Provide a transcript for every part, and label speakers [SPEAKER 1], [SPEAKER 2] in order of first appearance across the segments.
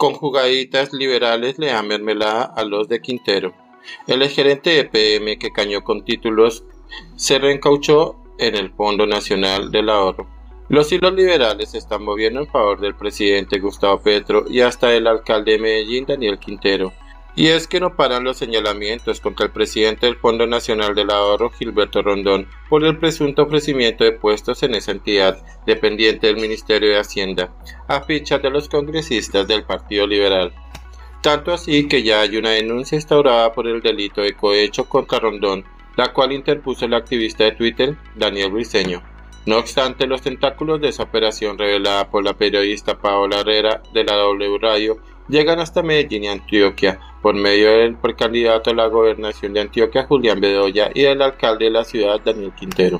[SPEAKER 1] Con jugaditas liberales le dan mermelada a los de Quintero. El exgerente de EPM que cañó con títulos se reencauchó en el Fondo Nacional del Ahorro. Los hilos liberales se están moviendo en favor del presidente Gustavo Petro y hasta del alcalde de Medellín, Daniel Quintero. Y es que no paran los señalamientos contra el presidente del Fondo Nacional del Ahorro, Gilberto Rondón, por el presunto ofrecimiento de puestos en esa entidad dependiente del Ministerio de Hacienda, a fichas de los congresistas del Partido Liberal. Tanto así que ya hay una denuncia instaurada por el delito de cohecho contra Rondón, la cual interpuso el activista de Twitter, Daniel Briceño. No obstante, los tentáculos de esa operación revelada por la periodista Paola Herrera de la W Radio llegan hasta Medellín y Antioquia por medio del precandidato a la gobernación de Antioquia, Julián Bedoya, y del alcalde de la ciudad, Daniel Quintero.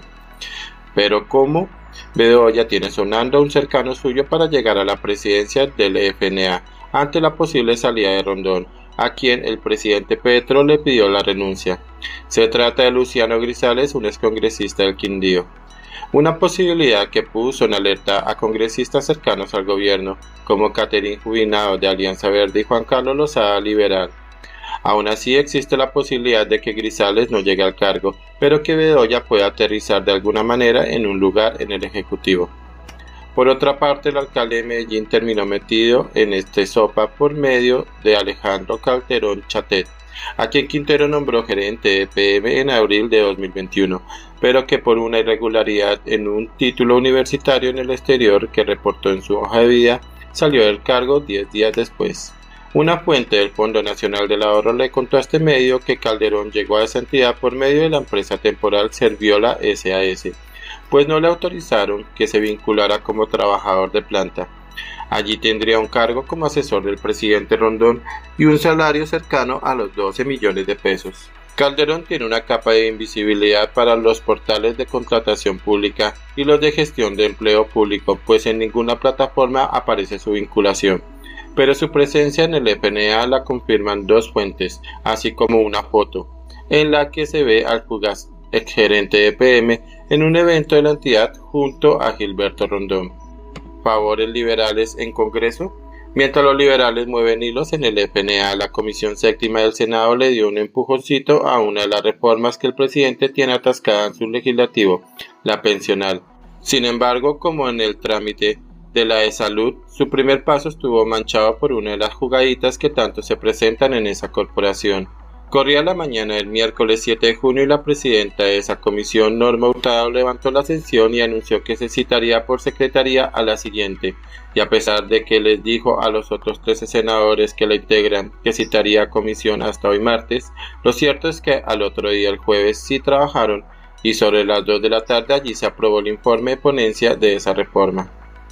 [SPEAKER 1] Pero ¿cómo? Bedoya tiene sonando a un cercano suyo para llegar a la presidencia del FNA ante la posible salida de Rondón, a quien el presidente Petro le pidió la renuncia. Se trata de Luciano Grisales, un excongresista del Quindío. Una posibilidad que puso en alerta a congresistas cercanos al gobierno, como Catherine Jubinado de Alianza Verde y Juan Carlos Lozada Liberal. Aún así existe la posibilidad de que Grisales no llegue al cargo, pero que Bedoya pueda aterrizar de alguna manera en un lugar en el Ejecutivo. Por otra parte, el alcalde de Medellín terminó metido en este sopa por medio de Alejandro Calderón Chatet, a quien Quintero nombró gerente de EPM en abril de 2021, pero que por una irregularidad en un título universitario en el exterior que reportó en su hoja de vida, salió del cargo 10 días después. Una fuente del Fondo Nacional del Ahorro le contó a este medio que Calderón llegó a esa entidad por medio de la empresa temporal Serviola SAS, pues no le autorizaron que se vinculara como trabajador de planta. Allí tendría un cargo como asesor del presidente Rondón y un salario cercano a los 12 millones de pesos. Calderón tiene una capa de invisibilidad para los portales de contratación pública y los de gestión de empleo público, pues en ninguna plataforma aparece su vinculación. Pero su presencia en el FNA la confirman dos fuentes, así como una foto, en la que se ve al fugaz exgerente de EPM en un evento de la entidad junto a Gilberto Rondón. ¿Favores liberales en Congreso? Mientras los liberales mueven hilos en el FNA, la Comisión Séptima del Senado le dio un empujoncito a una de las reformas que el presidente tiene atascada en su legislativo, la pensional. Sin embargo, como en el trámite de la de salud, su primer paso estuvo manchado por una de las jugaditas que tanto se presentan en esa corporación. Corría la mañana del miércoles 7 de junio y la presidenta de esa comisión, Norma Hurtado, levantó la sesión y anunció que se citaría por secretaría a la siguiente, y a pesar de que les dijo a los otros 13 senadores que la integran que citaría a comisión hasta hoy martes, lo cierto es que al otro día, el jueves, sí trabajaron y sobre las 2 de la tarde allí se aprobó el informe de ponencia de esa reforma.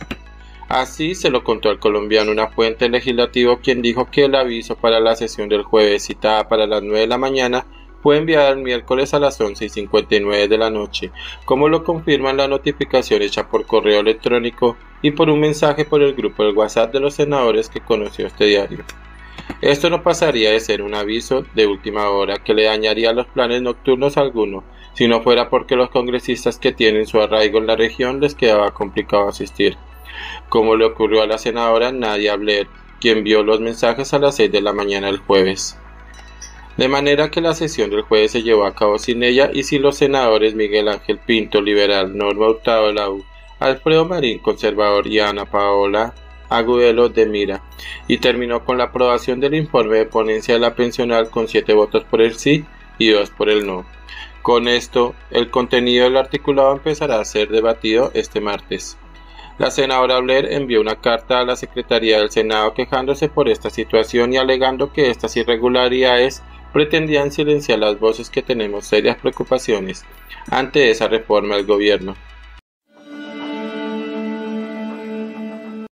[SPEAKER 1] Así se lo contó al colombiano una fuente legislativa, quien dijo que el aviso para la sesión del jueves, citada para las 9 de la mañana, fue enviado el miércoles a las 11:59 de la noche, como lo confirman la notificación hecha por correo electrónico y por un mensaje por el grupo del WhatsApp de los senadores que conoció este diario. Esto no pasaría de ser un aviso de última hora que le dañaría los planes nocturnos a alguno, si no fuera porque los congresistas que tienen su arraigo en la región les quedaba complicado asistir, como le ocurrió a la senadora Nadia Blair, quien vio los mensajes a las 6 de la mañana del jueves. De manera que la sesión del jueves se llevó a cabo sin ella y sin los senadores Miguel Ángel Pinto, liberal, Norma Hurtado de la U, Alfredo Marín, conservador, y Ana Paola Agudelo de Mira, y terminó con la aprobación del informe de ponencia de la pensional con 7 votos por el sí y 2 por el no. Con esto, el contenido del articulado empezará a ser debatido este martes. La senadora Blair envió una carta a la Secretaría del Senado quejándose por esta situación y alegando que estas irregularidades pretendían silenciar las voces que tenemos serias preocupaciones ante esa reforma del gobierno.